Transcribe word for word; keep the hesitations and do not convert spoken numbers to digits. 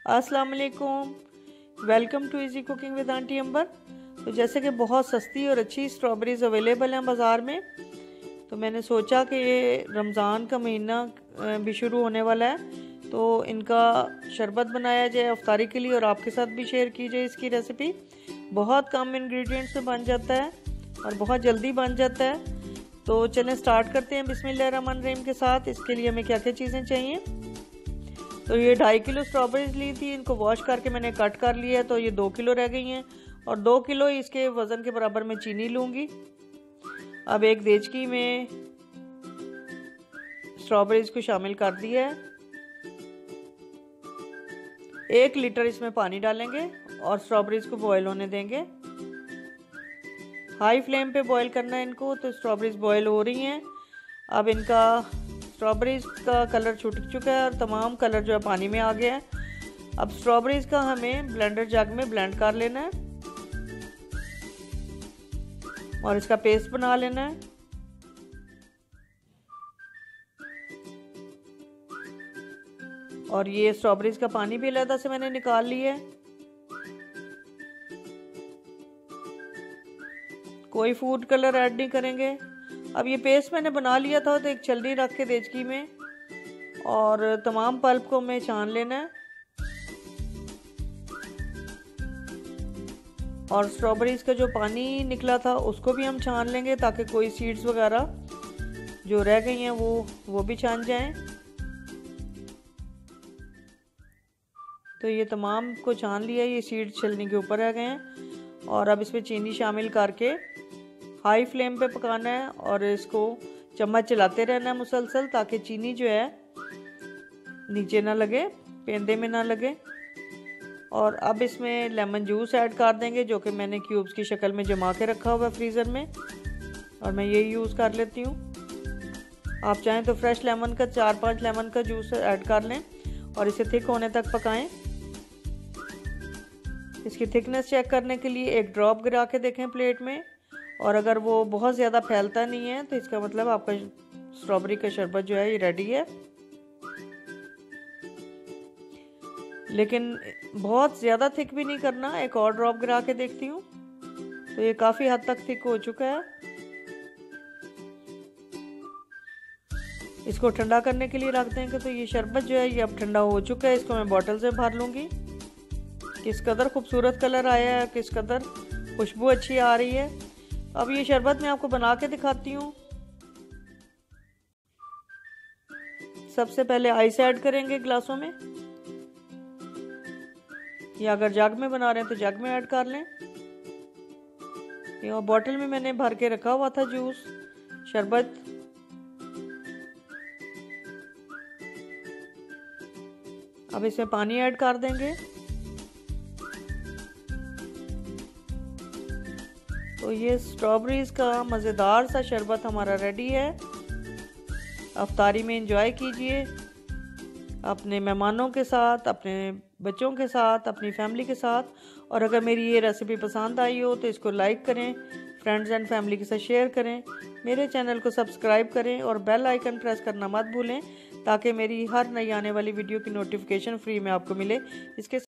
अस्सलाम वालेकुम, welcome to easy cooking with aunty Ambar. तो जैसे कि बहुत सस्ती और अच्छी स्ट्रॉबेरीज अवेलेबल हैं बाज़ार में, तो मैंने सोचा कि ये रमज़ान का महीना भी शुरू होने वाला है, तो इनका शरबत बनाया जाए अफ्तारी के लिए और आपके साथ भी शेयर की जाए इसकी रेसिपी। बहुत कम इंग्रेडिएंट्स में बन जाता है और बहुत जल्दी बन जाता है। तो चलें स्टार्ट करते हैं बिस्मिल्लाहिर्रहमानिर्रहीम के साथ। इसके लिए हमें क्या क्या चीज़ें चाहिए। तो ये ढाई किलो स्ट्रॉबेरीज ली थी, इनको वॉश करके मैंने कट कर लिया है, तो ये दो किलो रह गई हैं और दो किलो इसके वज़न के बराबर मैं चीनी लूँगी। अब एक देचकी में स्ट्रॉबेरीज को शामिल कर दिया है। एक लीटर इसमें पानी डालेंगे और स्ट्रॉबेरीज को बॉयल होने देंगे। हाई फ्लेम पे बॉयल करना है इनको। तो स्ट्रॉबेरीज बॉयल हो रही हैं। अब इनका स्ट्रॉबेरीज का कलर छूट चुका है और तमाम कलर जो है पानी में आ गया है। अब स्ट्रॉबेरीज का हमें ब्लेंडर जग में ब्लेंड कर लेना है और इसका पेस्ट बना लेना है। और ये स्ट्रॉबेरीज का पानी भी अलग से मैंने निकाल लिया है। कोई फूड कलर ऐड नहीं करेंगे। अब ये पेस्ट मैंने बना लिया था, तो एक छलनी रख के देचकी में और तमाम पल्प को मैं छान लेना है। और स्ट्रॉबेरीज का जो पानी निकला था उसको भी हम छान लेंगे, ताकि कोई सीड्स वगैरह जो रह गई हैं वो वो भी छान जाएं। तो ये तमाम को छान लिया, ये सीड्स छलनी के ऊपर रह गए हैं। और अब इसमें चीनी शामिल करके हाई फ्लेम पे पकाना है और इसको चम्मच चलाते रहना है मुसलसल, ताकि चीनी जो है नीचे ना लगे, पेंदे में ना लगे। और अब इसमें लेमन जूस ऐड कर देंगे, जो कि मैंने क्यूब्स की शक्ल में जमा के रखा हुआ है फ्रीज़र में, और मैं यही यूज़ कर लेती हूँ। आप चाहें तो फ्रेश लेमन का चार पांच लेमन का जूस ऐड कर लें और इसे थिक होने तक पकाएं। इसकी थिकनेस चेक करने के लिए एक ड्रॉप गिरा के देखें प्लेट में, और अगर वो बहुत ज़्यादा फैलता नहीं है तो इसका मतलब आपका स्ट्रॉबेरी का शरबत जो है ये रेडी है। लेकिन बहुत ज़्यादा थिक भी नहीं करना। एक और ड्रॉप गिरा के देखती हूँ, तो ये काफ़ी हद तक थिक हो चुका है। इसको ठंडा करने के लिए रख देंगे। तो ये शरबत जो है ये अब ठंडा हो चुका है। इसको मैं बॉटल से भर लूँगी। किस कदर खूबसूरत कलर आया है, किस कदर खुशबू अच्छी आ रही है। अब ये शरबत मैं आपको बना के दिखाती हूँ। सबसे पहले आइस ऐड करेंगे गिलासों में, या अगर जग में बना रहे हैं तो जग में ऐड कर लें। ये बॉटल में मैंने भर के रखा हुआ था जूस शरबत। अब इसमें पानी ऐड कर देंगे। तो ये स्ट्रॉबेरीज का मज़ेदार सा शरबत हमारा रेडी है। अफ्तारी में एंजॉय कीजिए अपने मेहमानों के साथ, अपने बच्चों के साथ, अपनी फैमिली के साथ। और अगर मेरी ये रेसिपी पसंद आई हो तो इसको लाइक करें, फ्रेंड्स एंड फैमिली के साथ शेयर करें, मेरे चैनल को सब्सक्राइब करें और बेल आइकन प्रेस करना मत भूलें, ताकि मेरी हर नई आने वाली वीडियो की नोटिफिकेशन फ्री में आपको मिले। इसके